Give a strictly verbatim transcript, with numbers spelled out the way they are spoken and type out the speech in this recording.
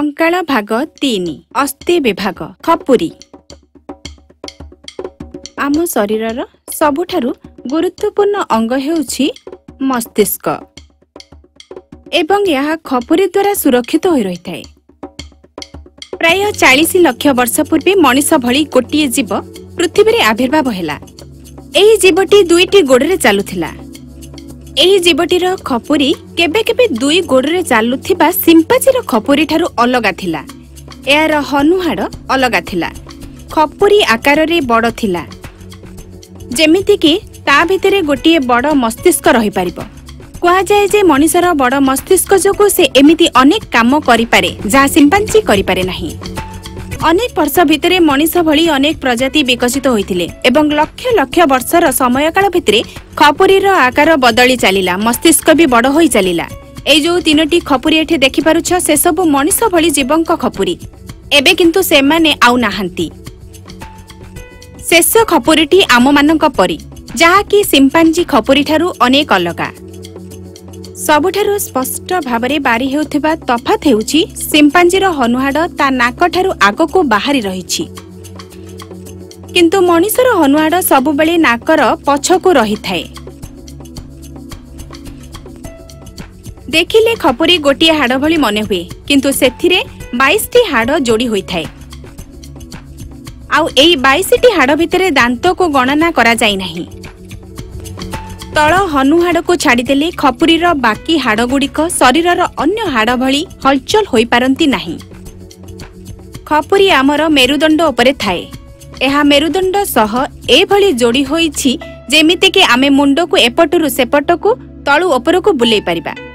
कंकाल भाग तीन अस्थि विभाग खपुरी आम शरीरर सबुठारु गुरुत्वपूर्ण अंग हेउछि मस्तिष्क एवं यह खपुरी द्वारा सुरक्षित होई रहिथाय। प्राय चालीस लाख वर्ष पूर्वे मनीष भली गोटिए जीव पृथ्वी रे आविर्भाव हेला। एही जीवटी दुईटी गोड़े चलुथिला। एही जीवटीर खपुरी केबे केबे दुई गोड़े चलुथिबा सिंपाजीर खपुरी ठारू अलगा थिला। एयार हनुहाड़ अलगा थिला। खपुरी आकार रे बड़ थिला, जेमिति कि ता भितरे गोटिए बड़ मस्तिष्क रही पारिबो। कुआ जाय जे मनीषर बड़ मस्तिष्क जोगु से एमिति अनेक काम करि पारे जहा सिंपांजी करि पारे नाही। अनेक वर्ष भितरे मनीष भली अनेक प्रजाति विकसित होइथिले एवं लक्ष लक्ष वर्षर समयकाल भितरे खपुरीर आकार बदली चलिला, मस्तिष्क भी बड़ होई चलिला। ए जो तीनोटी खपुरी एठे देखि पारुछ से सब मनीष भली जीवंक खपुरी। एबे किंतु सेमाने आउ नाहांती। शेष खपुरीटी आम मानक परी, जहा कि सिंपांजी खपुरी ठारू अनेक अलगा। सबुठारु स्पष्ट भावरे बारी हेउथिबा तफात हेउछि सिंपांजीर हनुहाड़ ता नाक ठारू आगको बाहरी रहिछि, किंतु मनीषर हनुहाड़ सबुबेले नाकर पछको रहिथाए। देखिले खपुरी गोटिए हाड़ भली मने हुए, किंतु सेथिरे बाईस टी हाड़ जोड़ी होइथाए। आउ एई बाईस टी हाड़ भितरे दांत को गणना करा जाई नाही। तल हनुहाड़ को छाड़ीदेले खपुरीर बाकी हाड़ गुड़िक शरीरर अन्य हाड़ भली हलचल होई पारंती नाही। खपुरी आमर मेरुदंड उपरे थाए। एहा मेरुदंड सह ए भली जोड़ी होईछि जेमिति कि आमे मुंड को एपटरु सेपटकु तळु उपरकु बुलेई परिबा।